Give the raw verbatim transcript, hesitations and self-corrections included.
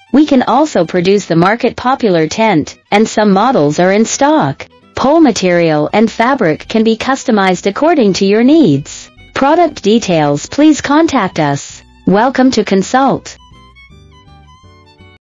We can also produce the market-popular tent, and some models are in stock. Pole material and fabric can be customized according to your needs. Product details, please contact us. Welcome to consult.